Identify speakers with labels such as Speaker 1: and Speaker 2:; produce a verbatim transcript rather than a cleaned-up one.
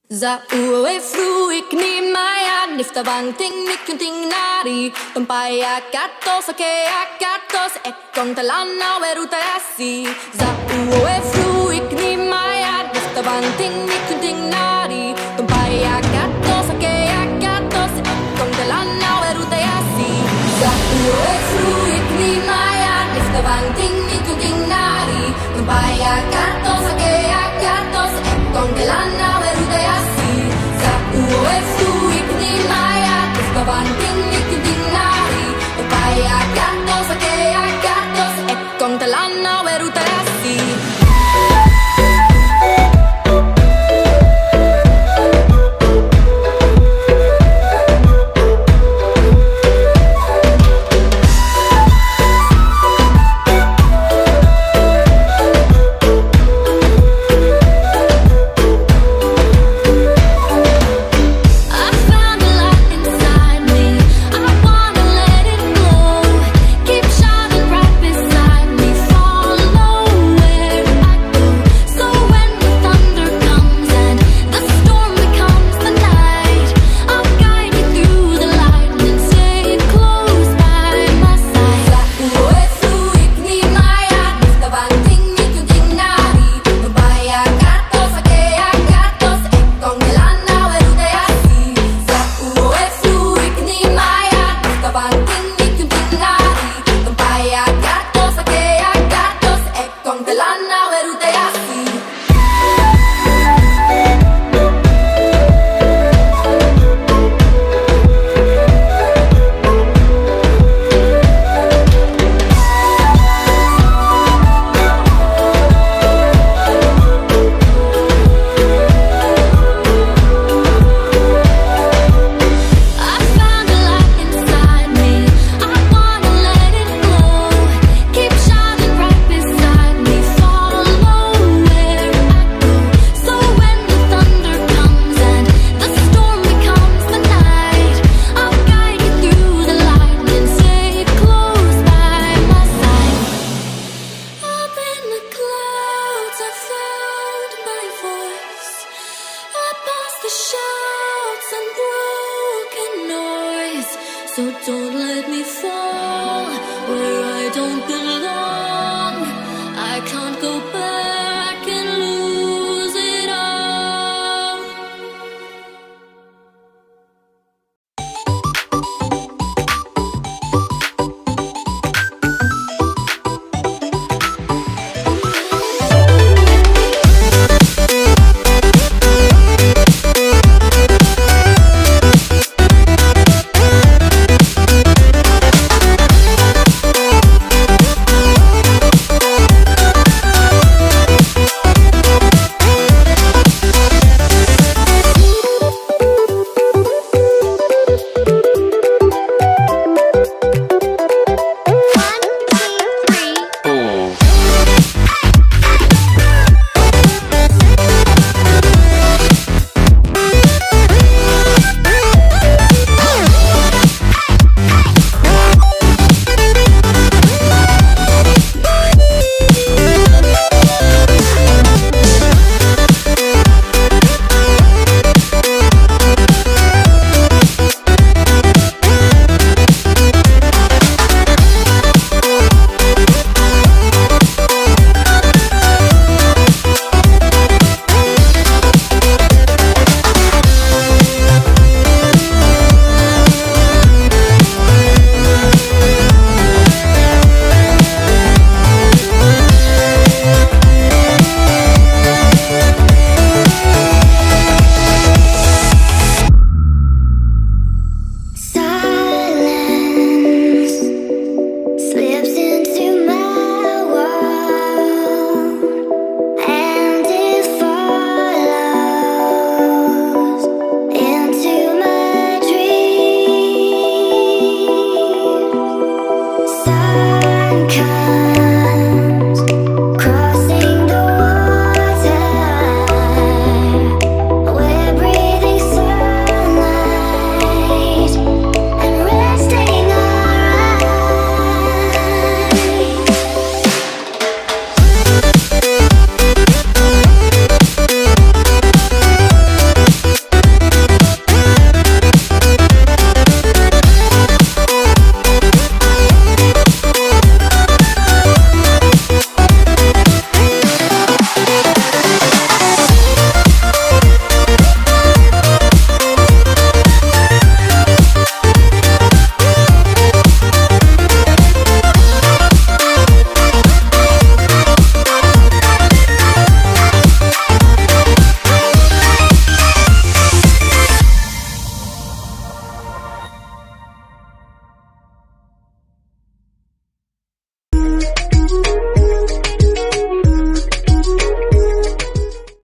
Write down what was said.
Speaker 1: Za ue fru ik ni maya nifta bang ting nikun ting nari Tumpaya katos ake akatos ekong talana weruta yasi Za ue fru ik ni maya nifta bang ting nikun ting nari Tumpaya katos ake akatos ekong talana weruta yasi Za ue fru ik ni maya nifta bang ting nikun ting nari Tumpaya katos ake akatos ekong talana weruta yasi Za ue fru ik ni maya nifta bang ting nikun ting nari Tumpaya katos ake akatos ekong talana weruta yasi So don't let me fall where I don't belong. I can't go